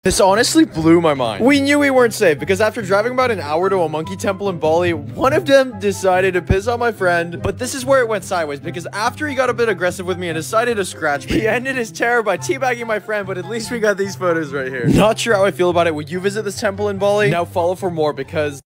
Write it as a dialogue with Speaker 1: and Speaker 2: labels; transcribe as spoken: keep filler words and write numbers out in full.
Speaker 1: This honestly blew my mind. We knew we weren't safe because after driving about an hour to a monkey temple in Bali, one of them decided to piss on my friend. But this is where it went sideways because after he got a bit aggressive with me and decided to scratch me, he ended his terror by teabagging my friend, but at least we got these photos right here. Not sure how I feel about it. Would you visit this temple in Bali? Now follow for more because